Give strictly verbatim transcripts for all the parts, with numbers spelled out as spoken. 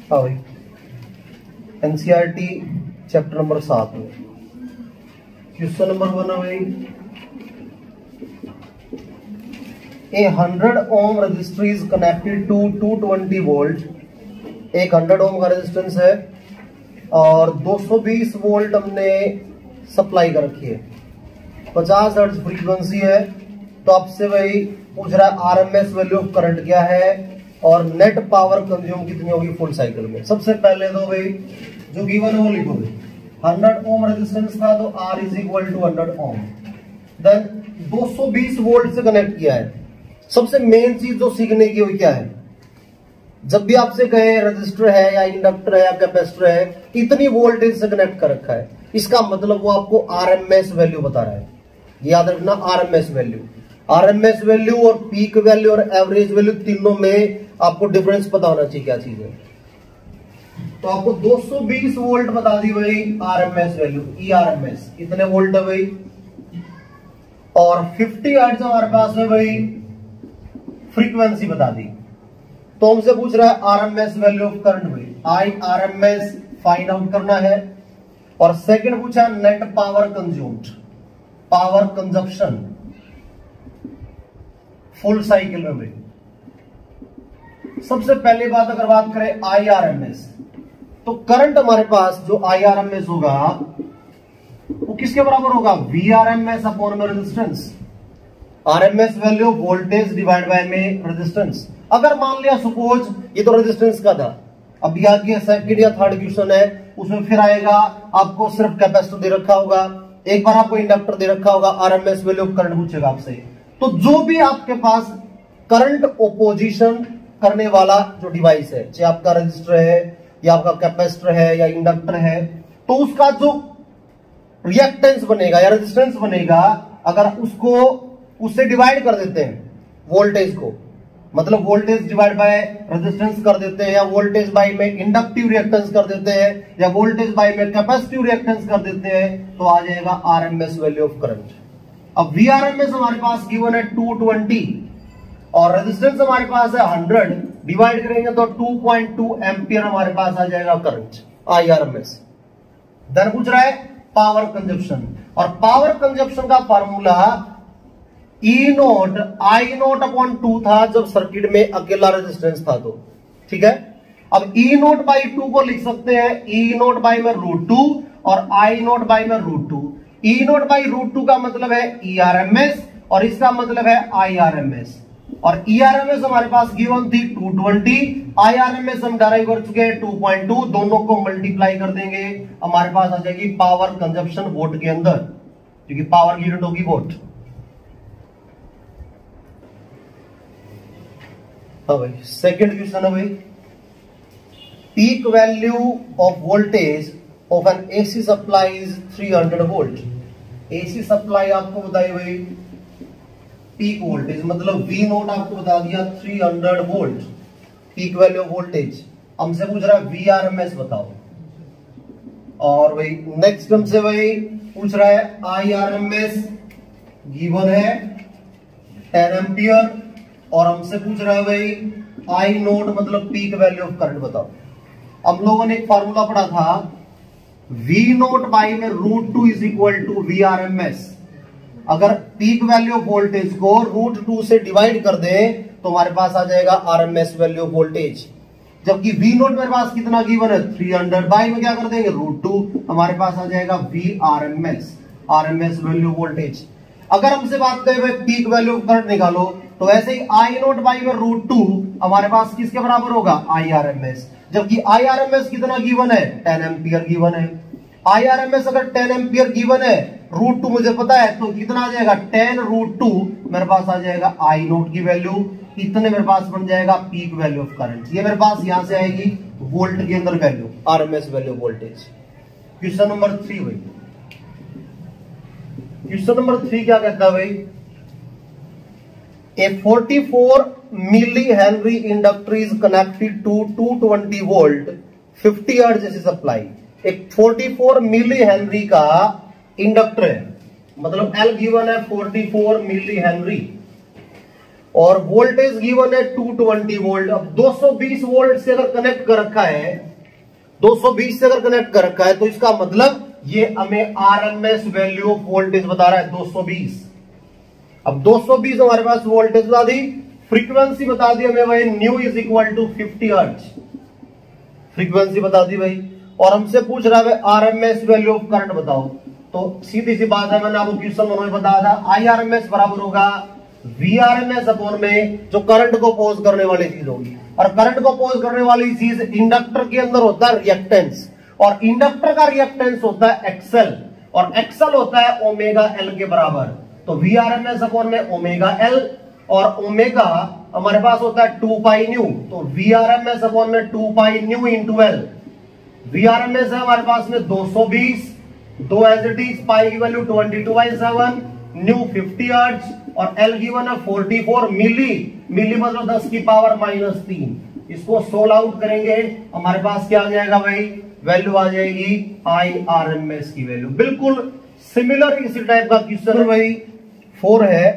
हाँ भाई, NCERT chapter number सात में क्वेश्चन नंबर वन है भाई, a hundred ohm register is connected to two twenty volt. एक हंड्रेड ओम का रेजिस्टेंस है और दो सौ बीस वोल्ट हमने सप्लाई कर रखी है, पचास हर्ट्ज फ्रीक्वेंसी है। तो आपसे भाई पूछ रहा है आरएमएस वैल्यू ऑफ करंट क्या है और नेट पावर कंज्यूम कितनी होगी फुल साइकिल में। सबसे पहले तो भाई जो गिवन है वो लिखो भाई, हंड्रेड ओम रेजिस्टेंस था तो R is equal to hundred ohm, then दो सौ बीस वोल्ट से कनेक्ट किया है। सबसे मेन चीज जो सीखने की हुई क्या है, जब भी आपसे कहे रजिस्टर है या इंडक्टर है या कैपेसिटर है, इतनी वोल्टेज से कनेक्ट कर रखा है, इसका मतलब वो आपको आरएमएस वैल्यू बता रहा है। याद रखना आरएमएस वैल्यू, आरएमएस वैल्यू और पीक वैल्यू और एवरेज वैल्यू तीनों में आपको डिफरेंस पता होना चाहिए क्या चीज है। तो आपको दो सौ बीस वोल्ट बता दी भाई आरएमएस वैल्यू, ई आरएमएस कितने वोल्ट है भाई, और पचास हर्ट्ज हमारे पास में भाई फ्रीक्वेंसी बता दी। तो हमसे पूछ रहा है आरएमएस वैल्यू ऑफ करंट भाई, आई आरएमएस फाइंड आउट करना है। और सेकंड पूछा net power consumed, power consumption full cycle में भाई। सबसे पहली बात अगर बात करें आई आरएमएस, तो करंट हमारे पास जो आई आरएमएस होगा वो किसके बराबर होगा, वी आरएमएस अपॉन में resistance, RMS value voltage divide by में रेजिस्टेंस। अगर मान लिया सपोज ये तो रेजिस्टेंस का था, अब यहाँ की सेकंड या थर्ड क्वेश्चन है उसमें फिर आएगा आपको सिर्फ कैपेसिटर दे रखा होगा, एक बार आपको इंडक्टर दे रखा होगा, आरएमएस वैल्यू ऑफ करंट पूछेगा आपसे। तो जो भी आपके पास करंट ओपोजिशन करने वाला जो डिवाइस है, चाहे आपका रजिस्टर है या आपका कैपेसिटर है या इंडक्टर है, तो उसका जो रिएक्टेंस बनेगा या रेजिस्टेंस बनेगा, अगर उसको उससे डिवाइड कर देते हैं वोल्टेज को, मतलब वोल्टेज डिवाइड बाय रेजिस्टेंस कर देते हैं, या वोल्टेज बाय में इंडक्टिव रिएक्टेंस कर देते हैं, या वोल्टेज बाय में कैपेसिटिव रिएक्टेंस कर देते हैं, तो आ जाएगा आरएमएस वैल्यू ऑफ करंट। अब वीआरएमएस हमारे पास गिवन है टू ट्वेंटी और रेजिस्टेंस हमारे पास है हंड्रेड, डिवाइड करेंगे तो टू पॉइंट टू एम्पियर हमारे पास आ जाएगा करंट, आईआरएमएस। देन पूछ रहा है पावर कंजप्शन, और पावर कंजप्शन का formula E note I naught upon two था जब सर्किट में अकेला रेजिस्टेंस था तो, ठीक है। अब ई नोट बाई टू को लिख सकते हैं ई नोट बाई में रूट टू और आई नोट बाई में root two. E note by root two का मतलब है ई आर एम एस और इसका मतलब है आई आर एम एस, और ई आर एम एस हमारे पास गिवन थी two twenty, I R M S हम डायराइव कर चुके हैं टू पॉइंट टू, दोनों को मल्टीप्लाई कर देंगे हमारे पास आ जाएगी पावर कंजप्शन वोट के अंदर, क्योंकि पावर की यूनिट होगी वोट। हाँ भाई, सेकंड क्वेश्चन है भाई, peak value of voltage of an AC supply is three hundred volt. AC supply आपको बताई भाई पीक वोल्टेज, मतलब वी नोट आपको बता दिया three hundred volt peak value of voltage. हमसे पूछ रहा है वी आर एम एस बताओ, और भाई नेक्स्ट हमसे भाई पूछ रहा है I R M S given है टेन एम्पियर, और हमसे पूछ रहा है भाई आई नोट मतलब पीक वैल्यू ऑफ करंट बताओ। हम लोगों ने एक फार्मूला पढ़ा था वी नोट बाई में root two is equal to V R M S. अगर पीक वैल्यू ऑफ वोल्टेज को रूट टू से डिवाइड कर दे तो हमारे पास आ जाएगा आरएमएस वैल्यू ऑफ वोल्टेज, जबकि वी नोट मेरे पास कितना गिवन है थ्री हंड्रेड, बाई में क्या कर देंगे रूट टू, हमारे पास आ जाएगा V R M S, RMS value voltage. अगर हमसे बात करें भाई पीक वैल्यू ऑफ करंट निकालो, तो ऐसे ही आई नोट बाई में रूट टू हमारे पास किसके बराबर होगा आई आर एम एस, जबकि आई आर एम एस कितना गिवन है टेन एम्पियर गिवन है। आई आर एम एस अगर टेन एम्पियर गिवन है, रूट टू मुझे पता है, तो कितना आ जाएगा टेन रूट टू, मेरे पास आ जाएगा आई नोट की वैल्यू, इतने मेरे पास बन जाएगा पीक वैल्यू ऑफ करंट। ये मेरे पास यहां से आएगी वोल्ट के अंदर value, RMS value voltage. Question number three भाई, क्वेश्चन नंबर थ्री क्या कहता है भाई, a forty four milli henry inductor is connected to two twenty volt fifty hertz AC supply. एक फोर्टी फोर मिली हेनरी का inductor है, मतलब L given है फोर्टी फोर मिली हेनरी, और वोल्टेज गिवन है टू ट्वेंटी वोल्ट। अब दो सौ बीस वोल्ट से अगर कनेक्ट कर रखा है, दो सौ बीस से अगर कनेक्ट कर रखा है तो इसका मतलब ये हमें आरएमएस वैल्यू ऑफ वोल्टेज बता रहा है दो सौ बीस। अब दो सौ बीस हमारे पास वोल्टेज बता दी, फ्रीक्वेंसी बता दी हमें भाई nu is equal to fifty hertz, frequency बता दी भाई। और हमसे पूछ रहा है आरएमएस वैल्यू ऑफ करंट बताओ, तो सीधी सी बात है, मैंने आपको क्वेश्चन में बताया था आईआरएमएस बराबर होगा वीआरएमएस अपॉन में जो करंट को पोज करने वाली चीज होगी। और करंट को पोज करने वाली चीज इंडक्टर के अंदर होता है रिएक्टेंस, और इंडक्टर का रिएक्टेंस होता है एक्सएल, और एक्सएल होता है ओमेगा एल के बराबर। तो वीआरएमएस अपॉन में ओमेगा एल, और ओमेगा हमारे पास होता है टू पाई न्यू, तो वीआरएमएस अपॉन में two pi nu into L. V RMS है हमारे पास में दो सौ बीस, दो एज इट इज, पाई की value twenty two by seven, nu fifty hertz, और एल गिवन है फोर्टी फोर मिली, मिली मतलब दस की पावर माइनस तीन। इसको सोल्व आउट करेंगे, हमारे पास क्या आ जाएगा भाई, वैल्यू आ जाएगी आई आर एम एस की वैल्यू। बिल्कुल सिमिलर इसी टाइप का क्वेश्चन भाई फोर है,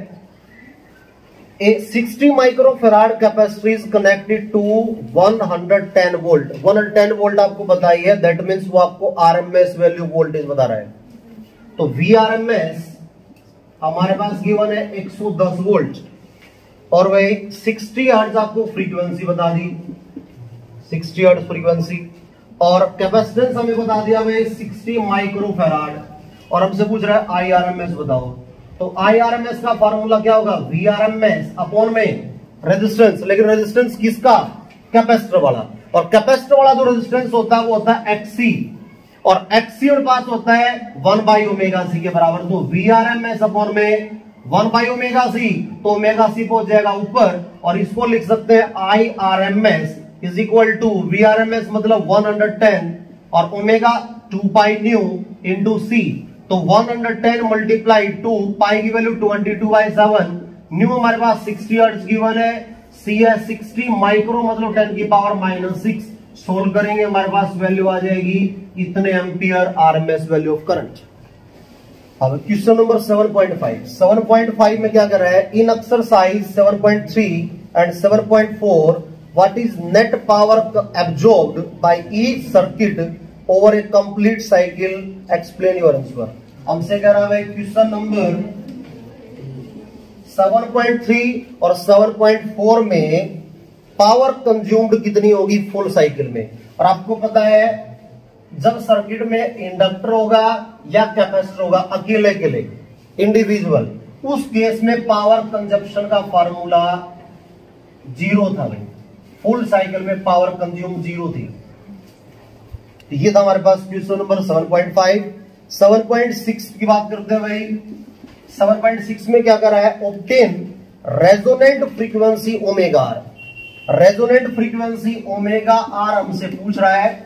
a sixty microfarad capacitor is connected to one hundred ten volt. One hundred ten volt आपको बताई है, दैट मींस वो आपको आरएमएस वैल्यू वोल्टेज बता रहा है। तो वीआरएमएस हमारे पास गिवन है एक सौ दस वोल्ट, और वही साठ हर्ट्ज आपको फ्रीक्वेंसी बता दी, साठ हर्ट्ज फ्रीक्वेंसी, और कैपेसिटेंस हमें बता दिया भाई साठ माइक्रोफेराड, और हमसे पूछ रहा है आईआरएमएस बताओ। तो आईआरएमएस का फार्मूला क्या होगा, वीआरएमएस अपॉन में रेजिस्टेंस, लेकिन रेजिस्टेंस किसका, कैपेसिटर वाला, और कैपेसिटर वाला जो रेजिस्टेंस होता है वो होता है एक्सी, और एक्सी और पास होता है वन बाई ओमेगा सी के बराबर। तो वीआरएमएस अपॉन में वन बाई ओमेगा सी, तो ओमेगा सी पहुंच जाएगा ऊपर, और इसको लिख सकते हैं I R M S is equal to V RMS मतलब वन हंड्रेड टेन, और omega two pi nu into C. तो one hundred ten multiply two, pi की value twenty two by seven, nu हमारे पास सिक्सटी हर्ट्ज गिवन है, C है sixty micro मतलब ten की पावर माइनस सिक्स। सोल्व करेंगे हमारे पास वैल्यू आ जाएगी इतने ampere RMS value of current. अब question number seven point five, seven point five में क्या कर रहा है, in exercise seven point three and seven point four what is net power absorbed by each circuit over a complete cycle, explain your answer. हमसे कह रहा है question number seven point three और सेवन पॉइंट फोर में power consumed कितनी होगी full cycle में। और आपको पता है जब सर्किट में इंडक्टर होगा या कैपेसिटर होगा अकेले अकेले इंडिविजुअल, उस केस में पावर कंजप्शन का फार्मूला जीरो था भाई, फुल साइकिल में पावर कंज्यूम जीरो थी। ये था हमारे पास question number seven point five. Seven point six की बात करते हैं भाई, सेवन पॉइंट सिक्स में क्या कर रहा है, obtain resonant frequency omega R. Resonant frequency omega R हमसे पूछ रहा है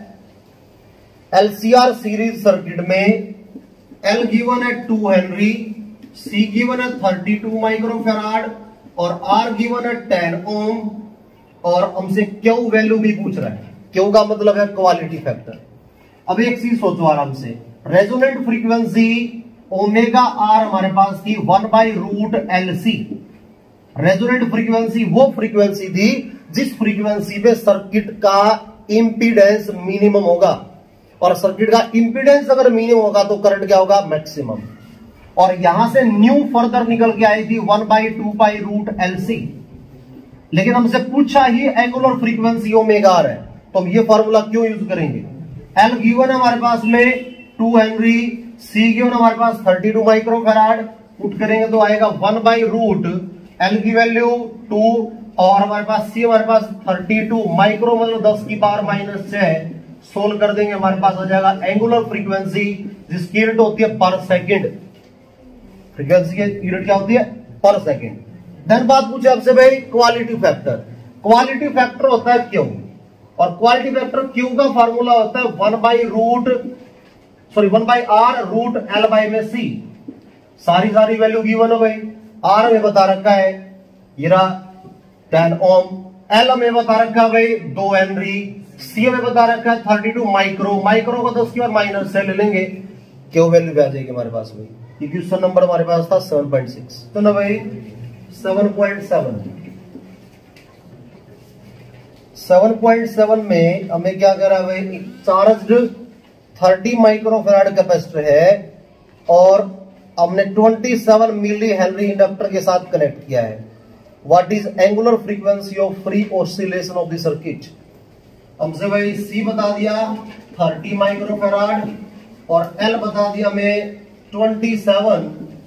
एलसीआर सीरीज सर्किट में। एल गिवन है टू हेनरी, सी गिवन है थर्टी टू माइक्रोफेराड, और आर गिवन है टेन ओम, और हमसे क्यू वैल्यू भी पूछ रहा है। क्यू का मतलब है क्वालिटी फैक्टर। अब एक चीज सोचो आराम से, रेजोनेंट फ्रीक्वेंसी ओमेगा आर हमारे पास थी one by root L C. Resonant frequency वो फ्रीक्वेंसी थी जिस फ्रीक्वेंसी पे सर्किट का इंपीडेंस मिनिमम होगा, और सर्किट का इंपीडेंस अगर मिनिमम होगा तो करंट क्या होगा, मैक्सिमम। और यहां से न्यू फर्दर निकल के आई थी one by two pi root L C, लेकिन हमसे पूछा ही एंगुलर फ्रीक्वेंसी ओमेगा आर है, तो हम ये फॉर्मूला क्यों यूज करेंगे। एल गिवन है हमारे पास में टू हेनरी, सी गिवन हमारे पास थर्टी टू माइक्रोफेराड, पुट करेंगे तो आएगा वन बाई रूट एल की वैल्यू टू, और हमारे पास सी हमारे पास थर्टी टू माइक्रो मतलब दस की पावर माइनस छह। सोल्व कर देंगे हमारे पास आ जाएगा एंगुलर फ्रीक्वेंसी जिसकी यूनिट होती है पर सेकंड। फ्रीक्वेंसी की यूनिट क्या होती है, पर सेकंड। देन बात पूछे आपसे भाई क्वालिटी फैक्टर। क्वालिटी फैक्टर होता है क्यू, और क्वालिटी फैक्टर क्यू का फार्मूला होता है one by root sorry one by R root L by में सी। सारी सारी वैल्यू गिवन है भाई, आर हमें बता रखा है ये रहा टेन ओम, एल हमें बता रखा है भाई दो हेनरी, सी हमें बता रखा है थर्टी टू माइक्रो, माइक्रो को दस की बार माइनस से ले लेंगे, क्यू वैल्यू आ जाएगी हमारे पास भाई। ये क्वेश्चन नंबर हमारे पास था सेवन पॉइंट सिक्स। तो ना भाई seven point seven seven point seven में हमें क्या कह रहा है भाई, चार्ज्ड थर्टी माइक्रोफैराड कैपेसिटर है और हमने twenty seven milli henry inductor के साथ कनेक्ट किया है। What is angular frequency of free oscillation of the circuit? हमसे भाई सी बता दिया थर्टी माइक्रोफैराड और एल बता दिया हमें ट्वेंटी सेवन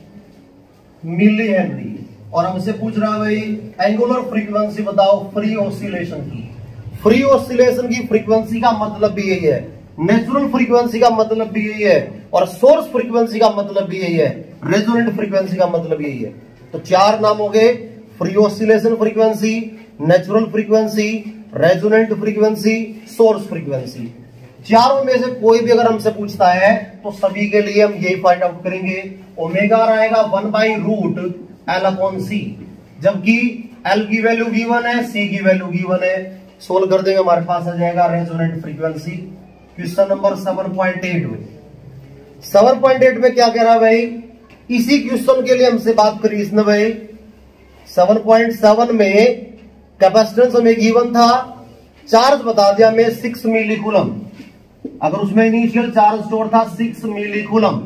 मिली हेनरी, और हमसे पूछ रहा है भाई एंगुलर फ्रीक्वेंसी बताओ फ्री ऑसिलेशन की। फ्री ऑसिलेशन की फ्रीक्वेंसी का मतलब भी यही है, नेचुरल फ्रीक्वेंसी का मतलब भी यही है, और सोर्स फ्रीक्वेंसी का मतलब भी यही है, रेजोनेंट फ्रीक्वेंसी का मतलब यही है। तो चार नाम हो गए, free oscillation frequency, natural frequency, resonant frequency, source frequency. चारों में से कोई भी अगर हमसे पूछता है तो सभी के लिए हम यही फाइंड आउट करेंगे। ओमेगा रहेगा one by root L upon C, जबकि एल की वैल्यू गिवन है, सी की वैल्यू गिवन है। सोल्व कर देंगे, हमारे पास आ जाएगा resonant frequency. Question number seven point eight में सेवन पॉइंट एट में क्या कह रहा है भाई, इसी क्वेश्चन के लिए हमसे बात करी इसने भाई। सेवन पॉइंट सेवन में कैपेसिटेंस हमें गिवन था, चार्ज बता दिया हमें सिक्स मिली कूलम। अगर उसमें इनिशियल चार्ज स्टोर था सिक्स मिली कूलम,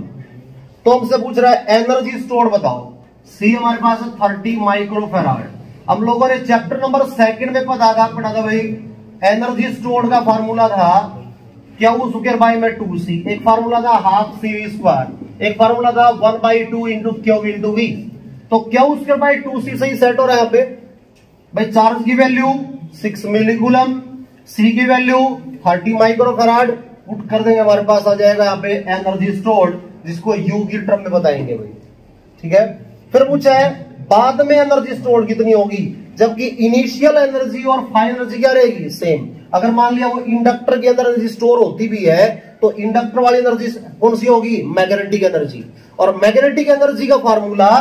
तो हमसे पूछ रहा है एनर्जी स्टोर बताओ। सी हमारे पास है थर्टी माइक्रोफैराड। हम लोगों ने चैप्टर नंबर सेकंड में पता था पढ़ा था भाई, एनर्जी स्टोर का फार्मूला था क्या वो स्क्वायर बाई में टू सी, एक फार्मूला था हाफ सी वी स्क्वायर, एक फार्मूला था one by two into Q into V. तो Q square by two C सही सेट हो रहा है यहाँ पे भाई। चार्ज की value six millicoulomb, C की वैल्यू थर्टी माइक्रोफैराड, पुट कर देंगे, हमारे पास आ जाएगा यहाँ पे एनर्जी स्टोर्ड, जिसको यू की टर्म में बताएंगे भाई। ठीक है, फिर पूछा है बाद में एनर्जी स्टोर्ड कितनी होगी, जबकि इनिशियल एनर्जी और फाइनल एनर्जी क्या रहेगी सेम। अगर मान लिया वो इंडक्टर के अंदर एनर्जी स्टोर होती भी है तो इंडक्टर वाली एनर्जी कौन सी होगी, मैग्नेटिक एनर्जी। और मैग्नेटिक एनर्जी का फार्मूला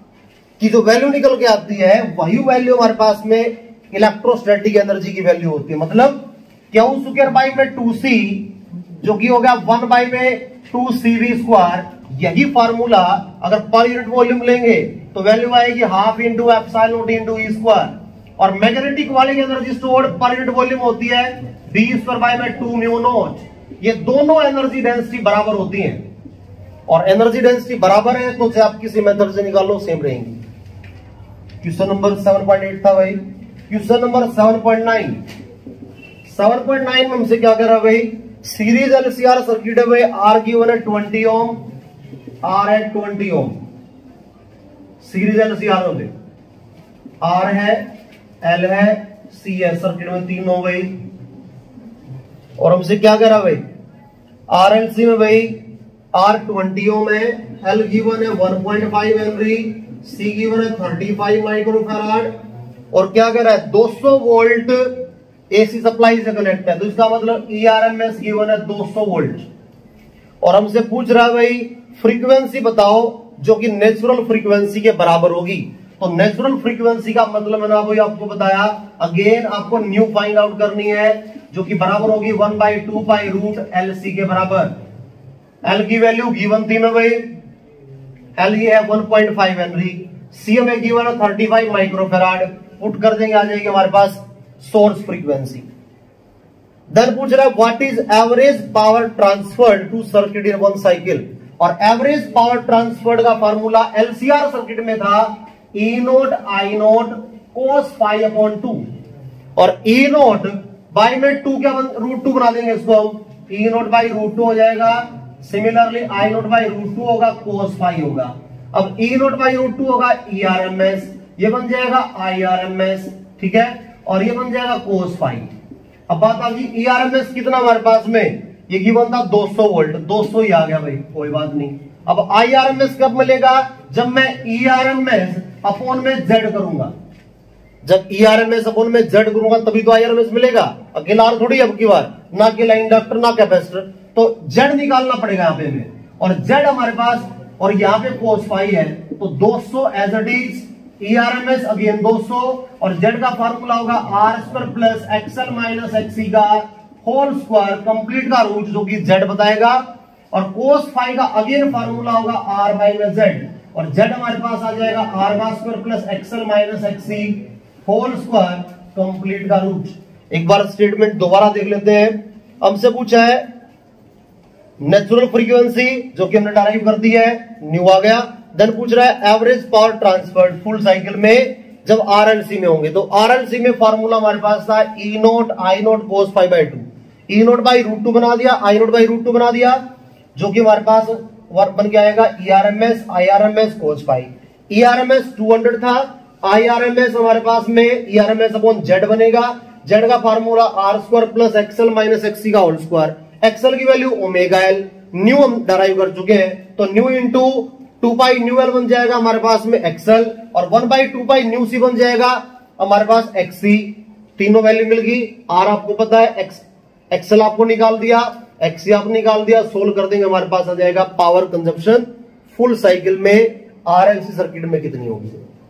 की जो वैल्यू निकल के आती है वही वैल्यू हमारे पास में इलेक्ट्रोस्टैटिक एनर्जी की वैल्यू होती है। मतलब क्यू स्क्वायर बाई में टू सी जो कि हो गया वन बाई में टू सी वी स्क्वायर, यही फार्मूला अगर पर यूनिट वॉल्यूम लेंगे तो वैल्यू आएगी half into epsilon nought into E square. और मैग्नेटिक वाले की energy stored per unit volume होती है बी स्क्वायर बाई में टू म्यू नॉट। ये दोनों एनर्जी डेंसिटी बराबर होती है, और एनर्जी डेंसिटी बराबर है तो चाहे आप किसी मेथड से निकालो सेम रहेंगी। Question number seven point eight था भाई। Question number seven point nine seven point nine में हमसे क्या कह रहा है भाई, सीरीज एलसीआर सर्किट है भाई, आर गिवन है ट्वेंटी ओम, आर है ट्वेंटी ओम। सीरीज एलसीआर होते आर है, एल है, सी है, सर्किट में तीन हो गई। और हमसे क्या कह रहा है भाई, आर एल सी में भाई आर ट्वेंटी ओम है, एल गिवन है one point five henry, C given है थर्टी फाइव माइक्रोफैराड, और क्या कह रहा है दो सौ वोल्ट एसी सप्लाई से कनेक्ट है। तो इसका मतलब ईआरएमएस गिवन है दो सौ वोल्ट। और हमसे पूछ रहा है भाई फ्रीक्वेंसी बताओ जो कि नेचुरल फ्रीक्वेंसी के बराबर होगी। तो नेचुरल फ्रीक्वेंसी का मतलब मैंने आपको आपको बताया, अगेन आपको न्यू फाइंड आउट करनी है, जो कि बराबर होगी one by two pi root L C के बराबर। एल की वैल्यू गिवन थी में भाई, एल ये है one point five henry, C में गिवन है थर्टी फाइव माइक्रोफैराड, पुट कर देंगे आ जाएगी हमारे पास सोर्स फ्रीक्वेंसी। देन पूछ रहा है what is average power transferred to circuit in one cycle. और एवरेज पावर ट्रांसफर्ड का फार्मूला एलसीआर सर्किट में था E note I nought cos phi upon two, और ई नोट बाई में टू क्या रूट टू बना देंगे इसको हम, E note by root two हो जाएगा। Similarly I note by root two होगा, कोस फाइव होगा। अब E note by root two होगा ई आर एम एस, ये बन जाएगा आई आर एम एस, ठीक है, और ये बन जाएगा कोस फाइव। अब बात आ गई ई आर एम एस कितना हमारे पास में, ये गिवन था दो सौ वोल्ट, दो सौ ही आ गया भाई, कोई बात नहीं। अब आई आर एम एस कब मिलेगा, जब मैं E R M S upon में जेड करूंगा। जब E R M S upon में जेड करूंगा तभी तो आई आर एम एस मिलेगा, अकेला आर थोड़ी अब की बार, ना अकेला इंडक्टर ना कैपेसिटर, तो जेड निकालना पड़ेगा यहाँ पे में। और जेड हमारे पास, और यहाँ पे कोस फाइव है, तो दो सौ as it is, E R M S again दो सौ, और जेड का फार्मूला होगा R square plus XL minus XC का होल स्क्वायर कंप्लीट का रूट, जो कि जेड बताएगा। और कोस फाइव का अगेन फार्मूला होगा आर माइनस जेड, और जेड हमारे पास आ जाएगा आर का square plus XL minus XC whole square complete का रूट। एक बार स्टेटमेंट दोबारा देख लेते हैं। हमसे पूछा है नेचुरल फ्रीक्वेंसी जो कि हमने डायरेक्ट कर दी है, न्यू आ गया। देन पूछ रहा है average power transfer full cycle में जब आरएलसी में होंगे, तो आरएलसी में फॉर्मूला हमारे पास था E note I nought cos phi by two, E note by root two बना दिया, I note by root two बना दिया, जो कि हमारे पास वर्क बन के आएगा E R M S I R M S cos phi. E R M S two hundred था, आई आर एम एस हमारे पास में E R M S upon Z बनेगा, जेड का formula R square plus XL minus XC का whole square, XL की value omega L, nu हम derive कर चुके हैं, तो nu into two pi nu L बन जाएगा हमारे पास में एक्सएल, और one by two pi nu C बन जाएगा हमारे पास एक्सी। तीनों वैल्यू मिल गई। आर आपको पता है, एक्स एक्सएल आपको निकाल दिया, एक्सी आप निकाल दिया, सोल्व कर देंगे हमारे पास आ जाएगा पावर कंजप्शन फुल साइकिल में आरएलसी सर्किट में कितनी होगी।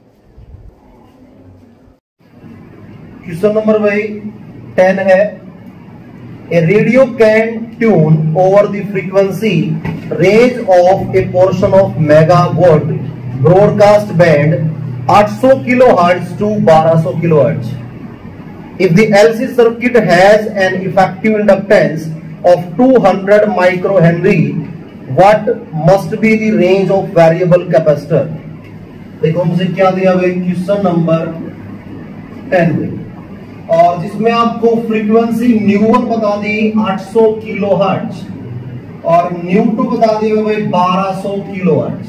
क्वेश्चन नंबर भाई टेन है, a radio can tune over the frequency range of a portion of megawatt broadcast band आठ सौ किलोहर्ट्ज टू बारह सौ kilohertz. If the L C circuit has an effective inductance of two hundred microhenry, what must be the range of variable capacitor? देखो हमसे क्या दिया भाई question number ten में, और जिसमें आपको फ्रीक्वेंसी न्यू वन बता दी आठ सौ किलोहर्ट्ज और न्यू टू बता दिए भाई बारह सौ किलोहर्ट्ज,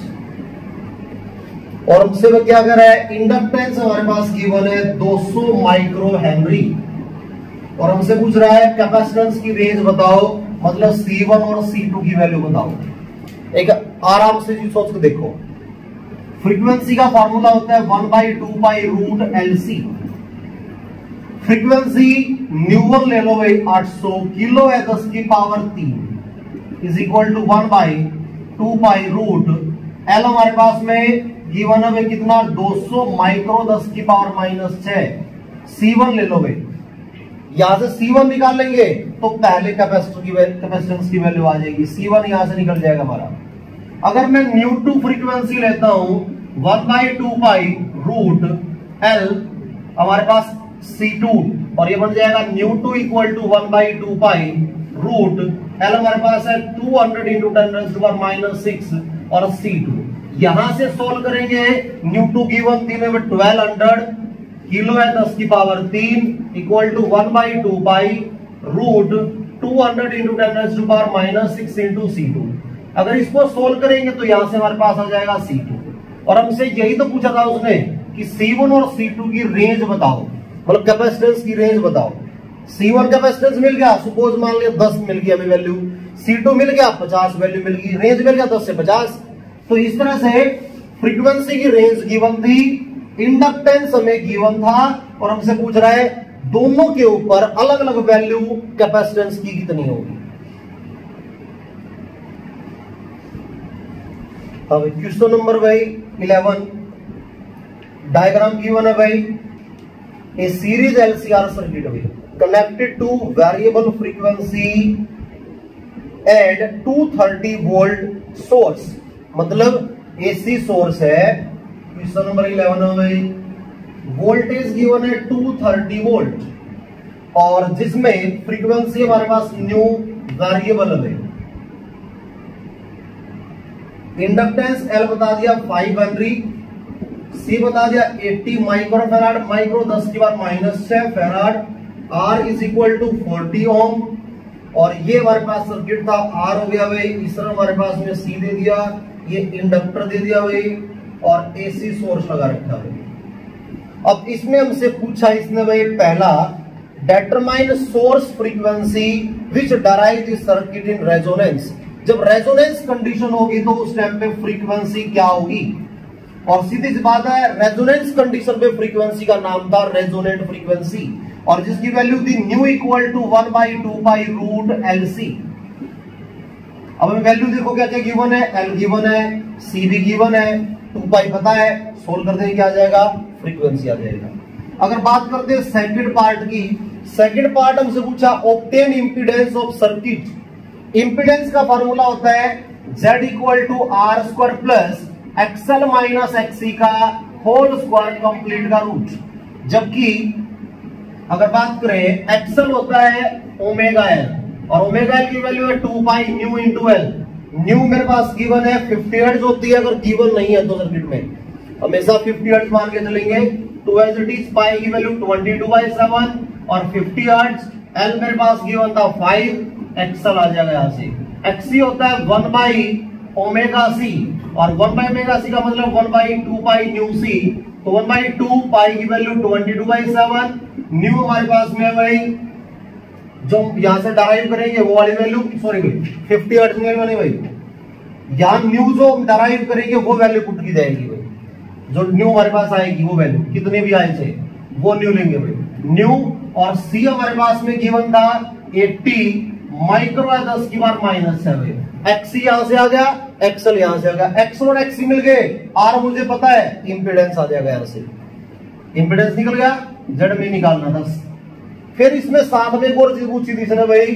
और हमसे वो क्या कर रहा है इंडक्टेंस हमारे पास गिवन है दो सौ माइक्रो हेनरी, और हमसे पूछ रहा है कैपेसिटेंस की रेंज बताओ, मतलब सी वन और सी टू की वैल्यू बताओ। एक आराम से जी सोच के देखो, फ्रीक्वेंसी का फॉर्मूला होता है one by two pi root L C. Frequency nu one ले लो भाई आठ सौ, किलो है दस की पावर तीन is equal to one by two pi root L हमारे पास में गिवन है कितना दो सौ माइक्रो दस की पावर माइनस छह। सी वन ले लो भाई, यहां से सी वन निकाल लेंगे तो पहले कैपेसिटर की कैपेसिटेंस की वैल्यू आ जाएगी, सी वन यहां से निकल जाएगा हमारा। अगर मैं न्यू टू फ्रीक्वेंसी लेता हूं one by two pi root L हमारे पास सी टू, और ये बन जाएगा nu two equal to one by two pi root L हमारे पास है two hundred into ten raise to power minus six, और सी टू यहां से सोल्व करेंगे न्यू टू गिवन तीन में ट्वेल्व हंड्रेड, किलो है दस की पावर तीन equal to one by two pi root two hundred into ten raise to power minus six into C two. अगर इसको सोल्व करेंगे तो यहां से हमारे पास आ जाएगा सी टू, और हमसे यही तो पूछा था उसने कि सी वन और सी टू की रेंज बताओ, मतलब कैपेसिटेंस की रेंज बताओ। सी वन कैपेसिटेंस मिल गया, सपोज मान लिया दस मिल गया अभी वैल्यू, सी टू मिल गया पचास वैल्यू मिल गई, रेंज मिल गया दस से पचास। तो इस तरह से फ्रीक्वेंसी की रेंज गिवन थी, इंडक्टेंस हमें गिवन था, और हमसे पूछ रहा है दोनों के ऊपर अलग अलग वैल्यू कैपेसिटेंस की कितनी होगी। अब क्वेश्चन नंबर भाई इलेवन, डायग्राम गिवन है भाई, ए सीरीज एलसीआर सर्किट में connected to variable frequency and two thirty volt source, मतलब एसी सोर्स है। क्वेश्चन नंबर इलेवन है भाई, वोल्टेज गिवन है टू थर्टी वोल्ट, और जिसमें फ्रीक्वेंसी हमारे पास न्यू वेरिएबल है, इंडक्टेंस एल बता दिया फाइव हेनरी, सी बता दिया अस्सी माइक्रो फैराड, माइक्रो दस की बार माइनस छह farad, R is equal to forty ohm, और ये हमारे पास सर्किट था आर हो गया भाई, इस तरह हमारे पास में सी दे दिया, ये इंडक्टर दे दिया भाई, और एसी सोर्स लगा रखा भाई। अब इसमें हमसे पूछा इसने भाई पहला, determine source frequency which drive the circuit in resonance. जब रेजोनेंस कंडीशन होगी तो उस टाइम पे फ्रीक्वेंसी क्या होगी, और सीधी सी बात है रेजोनेंस कंडीशन पे फ्रीक्वेंसी का नाम था रेजोनेंट फ्रीक्वेंसी, और जिसकी वैल्यू थी nu equal to one by two pi root L C. अब हमें वैल्यू देखो क्या क्या गिवन है, एल गिवन है, सी भी गिवन है, टू पाई पता है, सोल्व कर देंगे क्या आ जाएगा फ्रीक्वेंसी आ जाएगा। अगर बात करते हैं सेकंड पार्ट की, सेकंड पार्ट हमसे पूछा obtain impedance of circuit. Impedance का फॉर्मूला होता है Z equal to R square plus XL minus XC का होल स्क्वायर कंप्लीट का रूट, जबकि अगर बात करें एक्सल होता है ओमेगा एल, और ओमेगा एल की वैल्यू है two pi nu into L. Nu मेरे पास गिवन है फिफ्टी हर्ट्ज होती है, अगर गिवन नहीं है तो सर्किट में हमेशा फिफ्टी हर्ट्ज मान के चलेंगे। Two as it is, pi की value twenty two by seven और फिफ्टी हर्ट्ज। एल मेरे पास गिवन था फाइव, एक्सल आ जाएगा यहाँ से। एक्सी होता है वन बाई ओमेगा सी, और वन बाई ओमेगा सी का मतलब one by two pi nu C, तो वन बाई टू, पाई की value twenty two by seven. Nu हमारे पास में है भाई जो यहां से डराइव करेंगे वो वाली वैल्यू, सॉरी भाई फिफ्टी हर्ट्ज में नहीं भाई, यहां न्यू जो डराइव करेंगे वो वैल्यू पुट की जाएगी भाई, जो न्यू हमारे पास आएगी वो वैल्यू कितने भी आए थे वो न्यू लेंगे भाई न्यू। और सी हमारे पास में गिवन था एट्टी माइक्रो है, दस की बार माइनस है भाई। एक्सी यहां से आ गया, एक्सल यहां से आ गया, एक्सल और एक्सी मिल गए, आर मुझे पता है इंपीडेंस आ जाएगा यहां से, इंपीडेंस निकल गया, जेड में निकालना दस। फिर इसमें साथ में एक और चीज पूछी थी इसने भाई,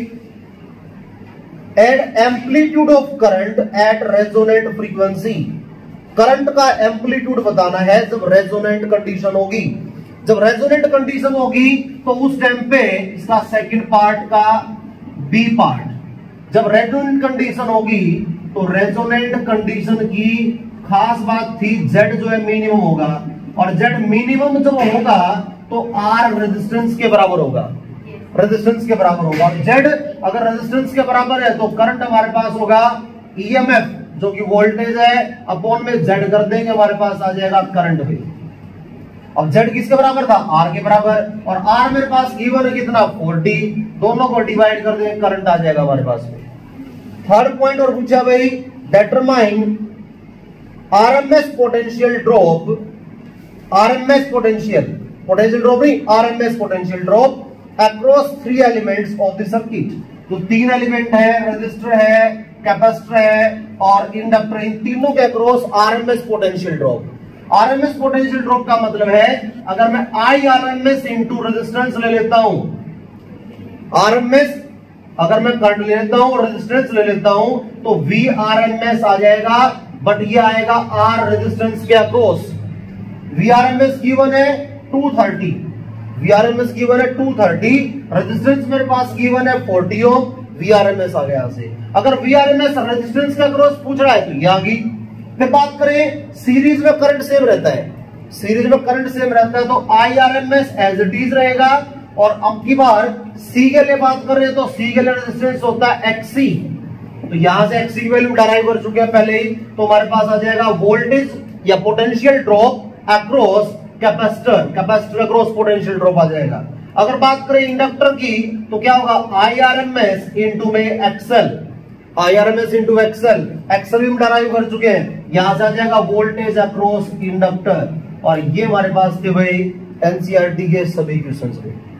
एड amplitude of current at resonant frequency. Current का एम्पलीट्यूड बताना है जब रेजोनेंट कंडीशन होगी। जब रेजोनेंट कंडीशन होगी तो उस टाइम पे इसका सेकंड पार्ट का बी पार्ट, जब रेजोनेंट कंडीशन होगी तो रेजोनेंट कंडीशन की खास बात थी जेड जो है मिनिमम होगा, और जेड मिनिमम जब होगा तो आर रेजिस्टेंस के बराबर होगा, रेजिस्टेंस के बराबर होगा। जेड अगर रेजिस्टेंस के बराबर है तो करंट हमारे पास होगा ईएमएफ जो कि वोल्टेज है अपॉन में जेड कर देंगे, हमारे पास आ जाएगा करंट भी। अब जेड किसके बराबर था, आर के बराबर, और आर मेरे पास गिवन है कितना फोर्टी, दोनों को डिवाइड कर देंगे करंट आ जाएगा हमारे पास में। थर्ड पॉइंट और पूछा भाई, determine RMS potential drop, RMS potential, potential drop नहीं RMS potential drop across three elements of the circuit. तो तीन एलिमेंट है, रेजिस्टर है, कैपेसिटर है और इंडक्टर, इन तीनों के across RMS potential drop. RMS potential drop का मतलब है अगर मैं आई आरएमएस इंटू रेजिस्टेंस ले लेता हूं, आरएमएस अगर मैं करंट ले लेता हूं रेजिस्टेंस ले लेता हूं तो वी आरएमएस आ जाएगा, बट ये आएगा आर रेजिस्टेंस के अक्रॉस। वी आरएमएस गिवन है two thirty, V RMS given है टू थर्टी, रेजिस्टेंस मेरे पास गिवन है फोर्टी ओम, वी आरएमएस आ गया यहां से। अगर वी आरएमएस रेजिस्टेंस के अक्रॉस पूछ रहा है तो ये आ गई। फिर बात करें सीरीज में करंट सेम रहता है, सीरीज में करंट सेम रहता है तो I RMS as it is रहेगा, और अब की बार सी के लिए बात कर रहे हैं तो सी के लिए रेजिस्टेंस होता है एक्सी, तो यहां से एक्सी की वैल्यू डराइव कर चुके हैं पहले ही, तो हमारे पास आ जाएगा वोल्टेज या potential drop across capacitor, capacitor across potential drop आ जाएगा। अगर बात करें इंडक्टर की तो क्या होगा, आई आरएमएस इंटू में XL, I RMS into XL, XL भी हम डराइव कर चुके हैं, यहां से आ जाएगा वोल्टेज अक्रॉस इंडक्टर। और ये हमारे पास थे भाई एनसीईआरटी के सभी क्वेश्चंस में।